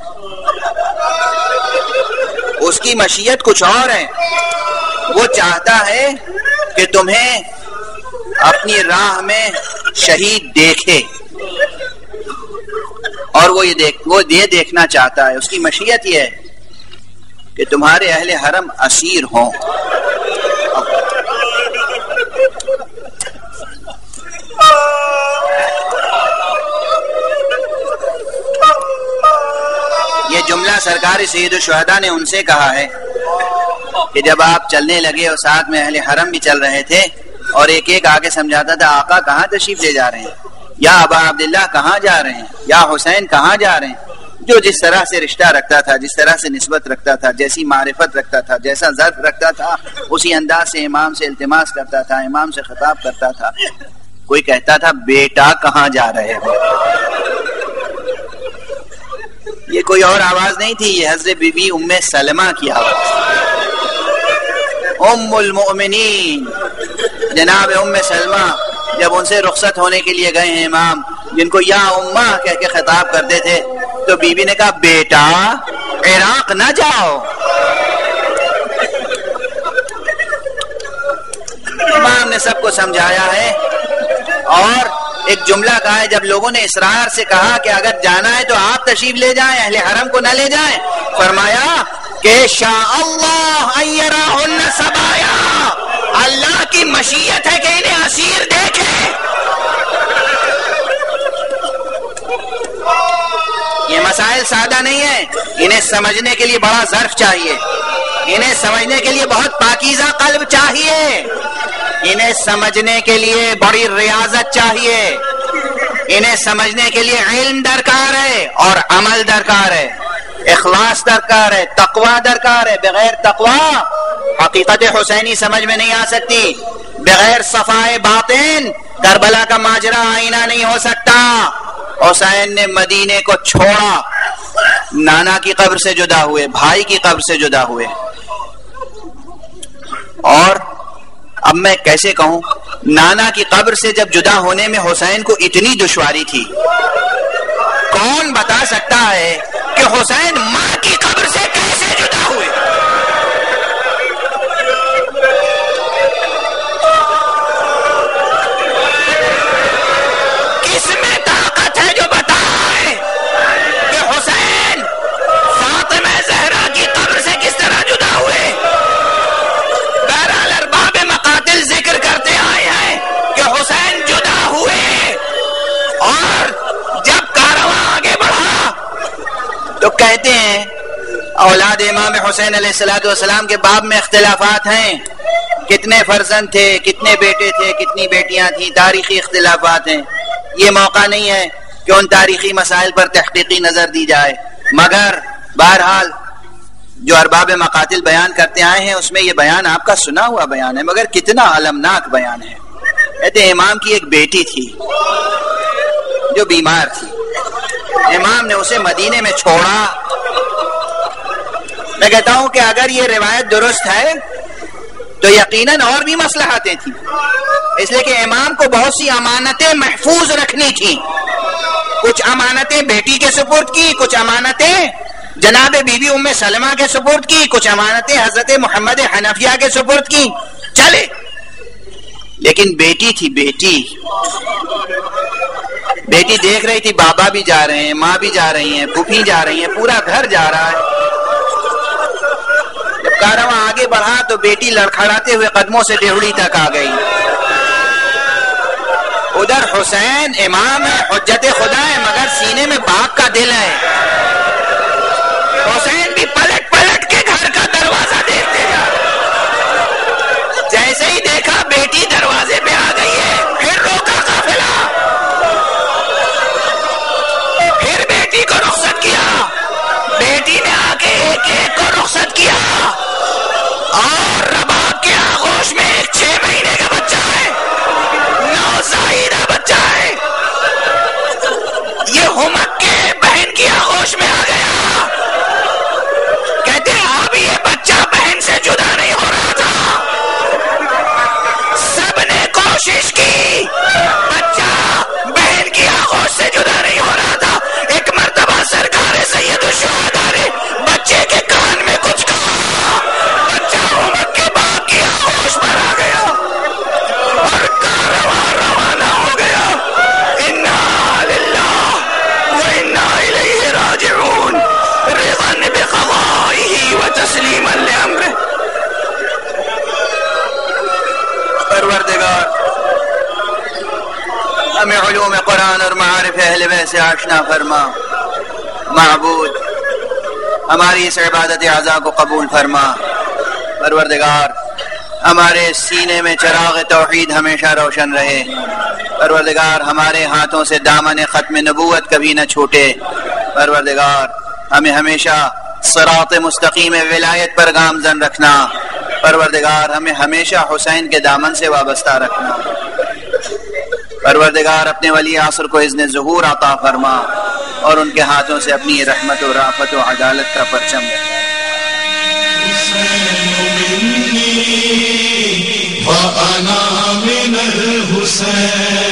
اس کی مشیت کچھ اور ہے، وہ چاہتا ہے کہ تمہیں اپنی راہ میں شہید دیکھے، اور وہ یہ دیکھ وہ یہ دیکھنا چاہتا ہے، اس کی مشیت یہ ہے کہ تمہارے اہل حرم اسیر ہوں۔ یہ جملہ سرکار سید الشہداء نے ان سے کہا ہے کہ جب آپ چلنے لگے اور ساتھ میں اہل حرم بھی چل رہے تھے، اور ایک ایک آگے سمجھاتا تھا آقا کہاں تشریف لے جا رہے ہیں، یا ابا عبداللہ کہاں جا رہے ہیں، یا حسین کہاں جا رہے ہیں۔ جو جس طرح سے رشتہ رکھتا تھا، جس طرح سے نسبت رکھتا تھا، جیسی معرفت رکھتا تھا، جیسا ظرف رکھتا تھا، اسی انداز سے امام سے التماس کرتا تھا، امام سے خطاب کرتا تھا۔ کوئی کہتا تھا بیٹا کہاں جا رہے ہو، یہ کوئی اور آواز نہیں تھی، یہ حضرت بی بی ام سلمہ کی آواز، ام المؤمنین جناب ام سلمہ۔ جب ان سے رخصت ہونے کے لیے گئے ہیں امام، جن کو یا امہ کہہ کے خطاب کرتے تھے، تو بی بی نے کہا بیٹا عراق نہ جاؤ۔ امام نے سب کو سمجھایا ہے، اور ایک جملہ کہا ہے، جب لوگوں نے اصرار سے کہا کہ اگر جانا ہے تو آپ تشریف لے جائیں، اہل حرم کو نہ لے جائیں، فرمایا کہ شاء اللہ ان یراہن سبایا، اللہ کی مشیت ہے کہ انہیں اسیر دیکھے۔ یہ مسائل سادہ نہیں ہیں، انہیں سمجھنے کے لیے بڑا ظرف چاہیے، انہیں سمجھنے کے لیے بہت پاکیزہ قلب چاہیے، انہیں سمجھنے کے لیے بڑی ریاضت چاہیے، انہیں سمجھنے کے لیے علم درکار ہے اور عمل درکار ہے، اخلاص درکار ہے، تقوی درکار ہے۔ بغیر تقوی حقیقت حسینی سمجھ میں نہیں آ سکتی، بغیر صفائے باطن کربلا کا ماجرا آئینہ نہیں ہو سکتا۔ حسین نے مدینے کو چھوڑا، نانا کی قبر سے جدا ہوئے، بھائی کی قبر سے جدا ہوئے، اور اب میں کیسے کہوں، نانا کی قبر سے جب جدا ہونے میں حسین کو اتنی دشواری تھی، کون بتا سکتا ہے کہ حسین ماں کی قبر سے کیسے جدا ہوئے؟ کس میں طاقت ہے جو بتائے کہ حسین فاطمہ زہرا کی قبر سے کس طرح جدا ہوئے؟ بہرحال ارباب مقاتل ذکر کرتے آئے ہیں کہ حسین جدا ہوئے، اور جب کارواں آگے بڑھا تو کہتے ہیں اولاد امام حسین علیہ الصلوۃ والسلام کے باب میں اختلافات ہیں، کتنے فرزند تھے، کتنے بیٹے تھے، کتنی بیٹیاں تھیں، تاریخی اختلافات ہیں۔ یہ موقع نہیں ہے کہ ان تاریخی مسائل پر تحقیقی نظر دی جائے، مگر بہرحال جو ارباب مقاتل بیان کرتے آئے ہیں اس میں یہ بیان آپ کا سنا ہوا بیان ہے، مگر کتنا المناک بیان ہے۔ کہتے ہیں امام کی ایک بیٹی تھی جو بیمار تھی، امام نے اسے مدینے میں چھوڑا۔ میں کہتا ہوں کہ اگر یہ روایت درست ہے تو یقیناً اور بھی مصلحتیں تھیں، اس لیے کہ امام کو بہت سی امانتیں محفوظ رکھنی تھیں، کچھ امانتیں بیٹی کے سپرد کی، کچھ امانتیں جناب بی بی ام سلمہ کے سپرد کی، کچھ امانتیں حضرت محمد حنفیہ کے سپرد کی، چلے، لیکن بیٹی تھی، بیٹی بیٹی دیکھ رہی تھی بابا بھی جا رہے ہیں، ماں بھی جا رہی ہیں، پھوپھی جا رہی ہیں، پورا گھر جا رہا ہے۔ جب کارواں آگے بڑھا تو بیٹی لڑکھڑاتے ہوئے قدموں سے ڈیہڑی تک آ گئی۔ ادھر حسین امام ہے، حجت خدا ہے، مگر سینے میں باپ کا دل ہے۔ حسین بھی پلٹ پلٹ کے گھر کا دروازہ دیکھتے جا، جیسے ہی دیکھا بیٹی دروازے پہ آ گئی ہے، پھر روکا قافلہ، معارف اہل بیت سے آشنا فرما۔ معبود ہماری اس عبادت اعضاء کو قبول فرما۔ پروردگار ہمارے سینے میں چراغ توحید ہمیشہ روشن رہے۔ پروردگار ہمارے ہاتھوں سے دامن ختم نبوت کبھی نہ چھوٹے۔ پروردگار ہمیں ہمیشہ صراط مستقیم ولایت پر گامزن رکھنا۔ پروردگار ہمیں ہمیشہ حسین کے دامن سے وابستہ رکھنا۔ پروردگار اپنے ولی عصر کو اذن ظہور عطا فرما اور ان کے ہاتھوں سے اپنی رحمت و رافت و عدالت کا پرچم وَأَنَا مِنَ الْحُسَيْنِ